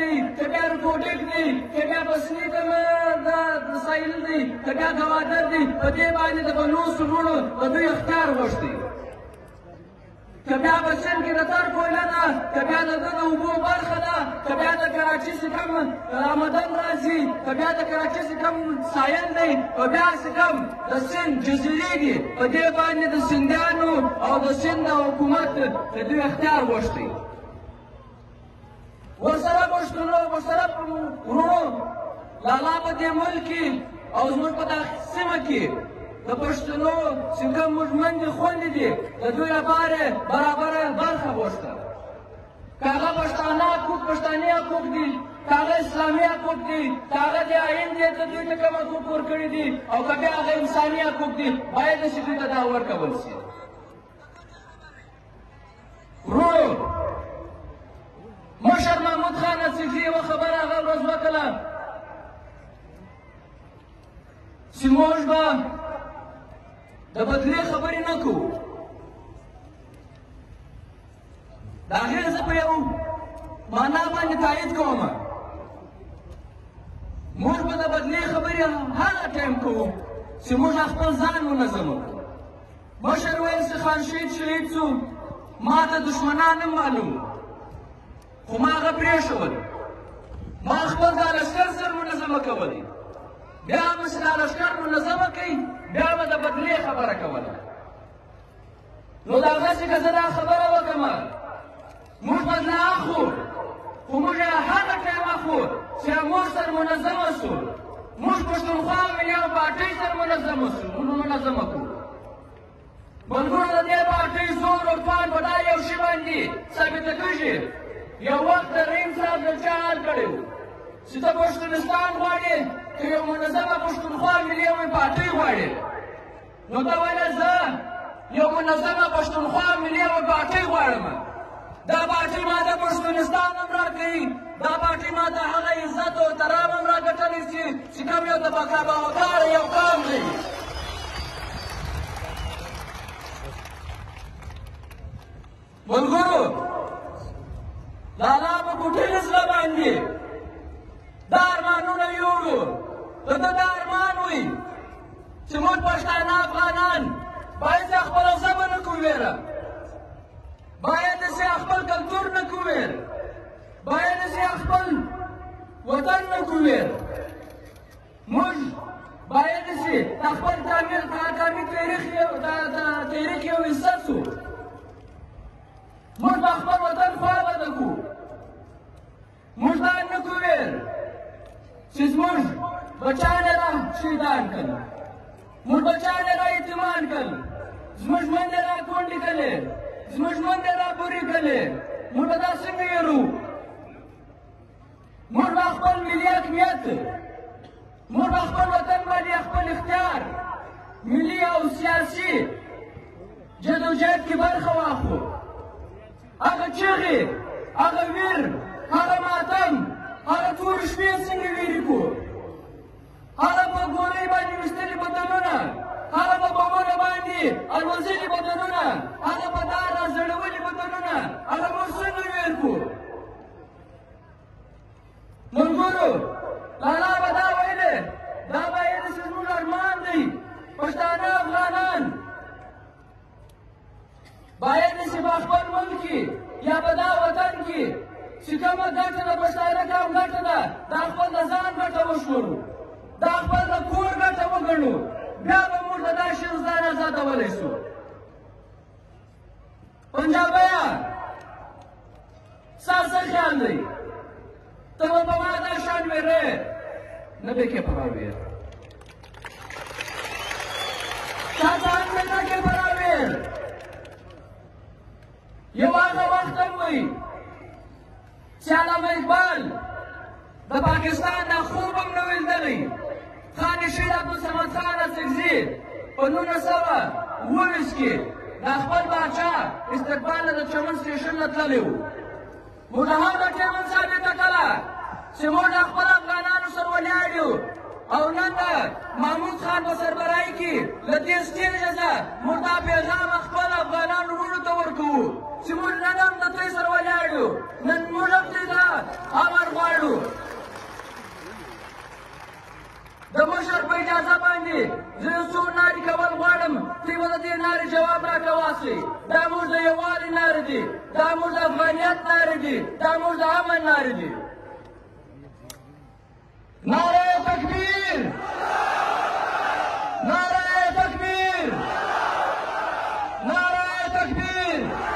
دی که بیا روبوټیک دی که بیا بصري سایل دی که بیا ګوادر دی په دې باندې د بلوڅو وروڼو د دوی اختیار غوښتی که بیا په سند کې د تر کویله ده که بیا د ده د اوبو برخه ده که بیا د کراچي چې کوم آمدن راځي که بیا د کراچي چې کوم سایل دی او بیا چې کوم د سند جزیرې دي په دې باندې د سندیانو او د سند حکومت د دوی اختیار غوښتی ورسره پښتنو ورسره وروڼو لالا په دې ملک کې او زموږ په دغه سیمه کې د پښتنو چې کوم موږ میندې خویندې دي د دوی لپاره برابره برخه غوښته که هغه پښتانه حقوق پښتاني حقوق دي که هغه اسلامي حقوق دي که هغه د آئین دی ته دوی ته کوم حقوق ورکړي دي او که بیا هغه انساني حقوق دي باید چې دوی ته دا ورکول شي وروڼو مشر محمود خان اڅکزي یوه خبره هغه ورځ وکړه چې موږ به د بدلې خبرې نه کوو د هغې زه په یو معنا باندې تایید کوم موږ به د بدلې خبرې هغه ټایم کوو چې موږ خپل ځان منظمه کړو مشر ویل چې خان شهید شو ما ته دښمنان نه معلوم خو ما هغه پرېښول ما خپل دا لښکر سره منظمه کولی بیا به چې دا لښکر منظمه کوي بیا به د بدلې خبره کوله نو د هغسې که زه دا خبره وکړم موږ بدله اخلو خو موږ یې هغه ټایم اخلو چې موږ سره منظمه شو موږ پښتونخوا ملي پارټۍ سره منظمه شو موږ منظمه کړو ملګرو د دې پارټۍ زور او توان په دا یو شي باندې ثابته کېږي یو وخت د رحیم صاحب د چا حال کړی و چې ته پښتونستان غواړې که یو منظمه پښتونخوا ملي پارټۍ غواړې نو ته ویله زه یو منظمه پښتونخوا ملي پارټۍ غواړم دا پارټۍ ما ته پښتونستان هم راکوي دا پارټۍ ما ته هغه عزت او احترام هم راګټلی شي چې کوم یو د بقابهداره یو قام دی ملګرو لالا په کوټې زړه باندې دا ارمانونه یوړو د ده دا ارمان وي چې موږ پښتانه افغانان باید چې خپله ژبه نه کړو ویره باید چې خپل کلتور نه کړو ویره باید چې خپل وطن نه کړو ویره موږ باید چې د خپل قومي تاریخ یو حصه شو موږ به خپل وطن خوابده کړو موږ دا نه کړو ویل چې زموږ بچیان یې را شهیدان کړل موږ بچیان یې را یتیمان کړل زموږ میندې را کونډې کړلې زموږ میندې را بورې کړلې موږ به دا څنګه یېرو موږ به خپل ملي حاکمیت موږ به خپل وطن باندې خپل اختیار ملي او سیاسي جدوجہد کې برخه واخلو هغه چغې هغه ویر هغه ماتم هغه تورې شپې څنګه ویرې کړو هغه په ګولۍ باندې ویشتلي بدنونه هغه په بمونو باندې الوځلي بدنونه هغه په دار راځړولي بدنونه هغه موږ څنګه ویر کړو ملګرو لالا به دا ویلې دا باید چې زموږ ارمان دی پښتانه افغانان باید چې په خپل ملک کې یا په دا وطن کې چې کومه ګټه د پښتانه کوم ګټه ده دا خپل د ځان ګټه وشمرو دا خپل د کور ګټه وګڼو بیا به موږ د دا شی ځان ازادولی شو پنجابیه ستا څه خیال دی ته به په ما دا شان ویرې نه به کې پراویر تا ځان مې نه کې پراویر یو هغه وخت هم وي چې علامه اقبال د پاکستان دا خوب هم نه ویل دلی خان شهید عبدالصمد خان اڅکزي په 1919 کې د خپل باچا استقبال د چمن سټیشن نه تللی و موږ هغه ټیم ثابته کړه چې موږ خپل افغانانو سره ولاړ یو او نن د محمود خان په سربراهۍ کې له دې سټیجه نه موږ دا پیغام خپل افغانانو وروڼو ته ورکوو چې موږ نن هم د دوی سره ولاړ یو نن موږ هم ترې دا امر غواړو په اجازه باندې زه یو څو نارې کول غواړم چې به د دې نارې جواب راته واخلئ. دا موږ د یووالي نارې دي، دا موږ د افغانیت نارې دي، دا موږ د امن نارې دي. نعره تکبیر، نعره تکبیر، نعره تکبیر.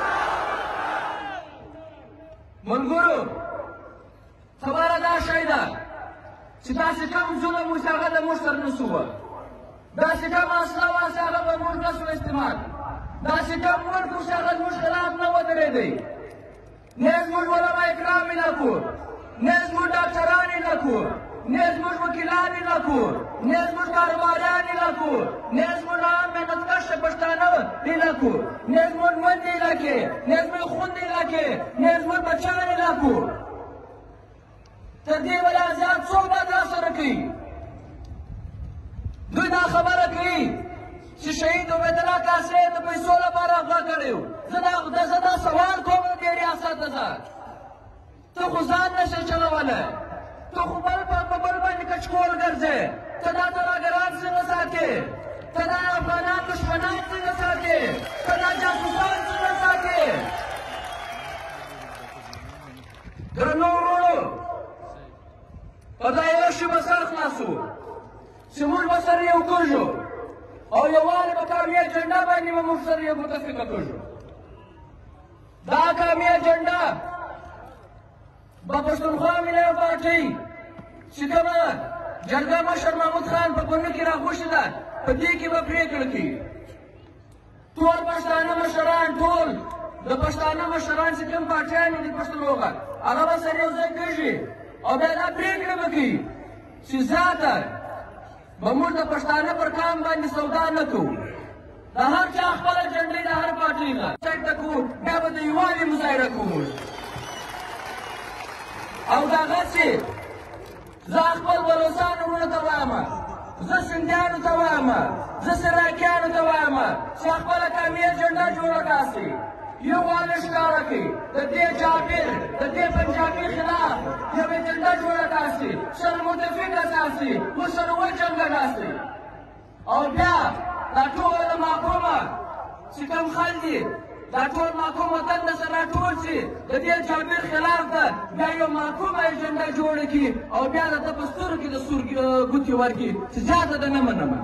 ملګرو خبره دا شی ده چې داسې کم ظلم وشي هغه د موږ سره نسو وه، داسې کم اصله واسي هغه به موږ نسو استعمال، داسې کم ملک وشي هغه زموږ خلاف نه ودرېدی. نه زموږ علما کرام یې نه کړو، نه زموږ ډاکټران یې نه کړو، نه زموږ وکیلان یې نه کړو، نه زموږ کاروباریان یې نه کړو، نه زموږ عام محنتکشه پښتانه یې نه کړو، نه زموږ میندې یې نه کړې، نه زموږ خویندې یې نه کړې، نه زموږ بچیان یې نه کړو. تر دې ولا زیات څوک به دا سره کوي؟ دوی دا خبره کوي چې شهید عبیدالله کاسې د پیسو لپاره اغوا کړی و. زه دا سوال کوم د دې ریاست نه، ته خو ځان نشې چلولی، ته خو بل په بل باندې کچکول ګرځې، ته دا ترهګران څنګه ساتې، ته دا افغانان دشمنان څنګه ساتې، ته دا جاسوسان څنګه ساتې؟ درنو وروڼو په دا یو شي به سر خلاصو چې موږ به سره یو کېږو او یووالي په قومي اجنډا باندې به موږ سره یو متفقه کېږو. دا قومي اجنډا به پښتونخوا ملي پارټۍ چې کومه جرګه مشر محمود خان په کونړ کې راغوښتې ده په دې کې به پرېکړه کوي. ټول پښتانه مشران، ټول د پښتانه مشران چې کوم پارټیان دي پښتنو هغه به سره یو ځای کېږي او بیا دا پرېکړه به کوي چې زیاته به موږ د پښتانه پر قام باندې سودا نه کوو. د هر چا خپله جنډۍ د هر پارټۍ نه چټه کوو، بیا به د یووالي مظاهره کوو. او دغسې زه خپل بلوڅان وروڼو ته وایم، زه سندیانو ته وایم، زه سراکیانو ته وایم چې خپله قومي اجنډا جوړه کړئ، یووالی ښکاره کړئ، د دې جابر د دې پنجابي خلاف یو اجنډا جوړه کړئ، سره متفق اساسي ورسره وجنګه کړئ. او بیا دا ټول محکومه چې کوم خلک دي دا ټول محکوم وطن د سره راټول شي د دې جابر خلاف ده، بیا یو محکومه اجنډا جوړه کړي او بیا د ده په سترګو کې د سور ګوتې ورکړي چې زیاته ده نه منمه.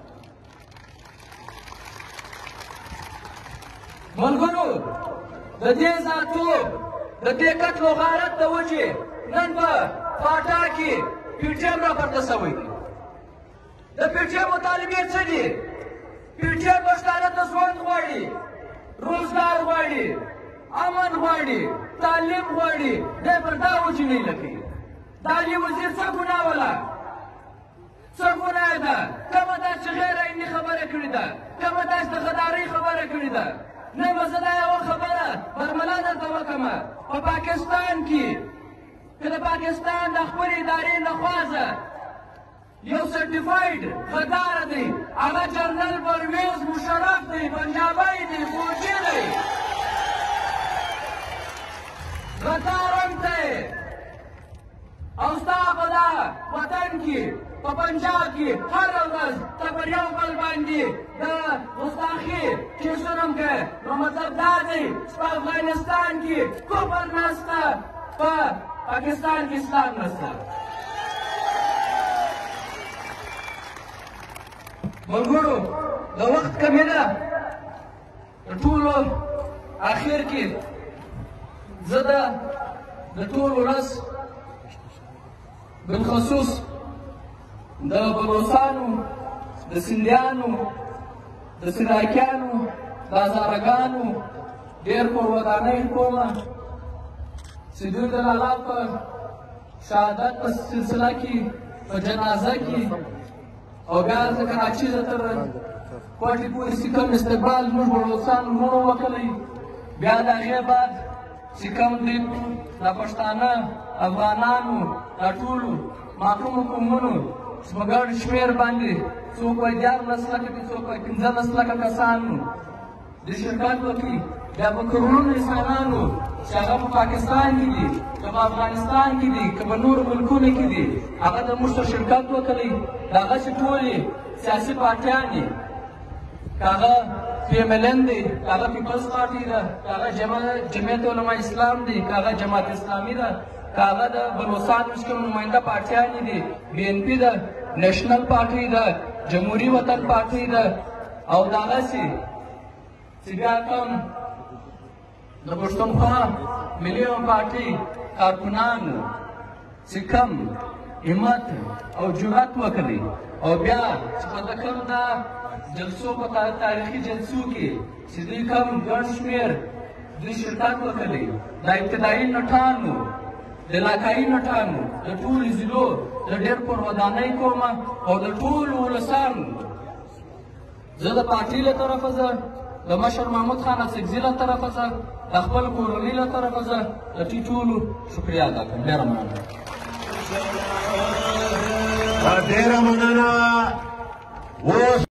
ملګرو د دې ذاتوب د دې قتل و غارت د وجې نن په پاټا کې پي ټي ایم راپورته شوی دی. د پي ټي ایم مطالبې څه دي؟ پي ټي ایم پښتانه ته ژوند غواړي، روزګار غواړي، امن غواړي، تعلیم غواړي، دی پر دا وجې نه لکوي. د علي وزیر څه ګناه وله؟ څه ګناه ده؟ کومه دا چې غیر عیني خبره کړې ده، کومه دا چې د غدارۍ خبره کړې ده. نه به زه دا یوه خبره برملا درته وکړمه، په پاکستان کې که د پاکستان د خپلې ادارې لخوا یو سرټیفاید غدار دی، هغه جنرال پرویز مشرف دی، پنجابی دی، فوجي دی، غدار هم دی. او ستا په دا وطن کې په پنجاب کې هره ورځ ته پر یو بل باندې د ګستاخي کیسونه هم کوې، نو مطلب دا دی چې په افغانستان کې کفر نشته، په پاکستان کې اسلام نشته. ملګرو د وخت کمي ده، د ټولو اخر کې زه د ټول ورځ بالخصوص د بلوڅانو، د سندیانو، د سراکیانو، د هزارهګانو ډېر قربانۍ کومه چې دوی د الله په شهادت په سلسله کې په جنازه کې او بیا د کراچۍ د تر کوټې پورې چې کوم استقبال زموږ بلوڅانو وروڼو وکړی، بیا د هغې بعد چې کوم دوی د پښتانه افغانانو دا ټولو محکومو قومونو چې په ګډ شمېر باندې څوک وایي 14 لکه دي، څوک وایي 15 لکه کسانو د شرکت وکړي بیا په کروڑونو انسانانو چې هغه په پاکستان کې دي که په افغانستان کې دي که په نورو ملکونو کې دي هغه د موږ سره شرکت وکړئ د هغسې ټولې سیاسي پارټیانې که هغه PMLN دی که هغه پیپلز پارټي ده که هغه جمعیت علما اسلام دی که هغه جماعت اسلامي ده که هغه د بلوچستان چې کوم نماینده پارټیانې دي BNP ده نیشنل پارټي ده جمهوري وطن پارټي ده او دغسې چې بیا کوم د پښتونخوا ملي پارټي کارکونانو چې کوم همت او جرأت وکړي او بیا چې په کوم دا جلسو په تاریخي جلسو کې چې دوی کوم ګڼ شمېر دوی شرکت وکړي دا ابتدایي نټانو د علاقایي نټانو د ټولو ضلعو د ډېر پر ودانۍ کومه او د ټولو ولسانو زه د پارټۍ له طرفه زه د مشر محمود خان اڅکزي له طرفه زه د خپل کورنۍ له طرفه زه د ټولو شکریه ادا کوم ډېره مننه ډېره مننه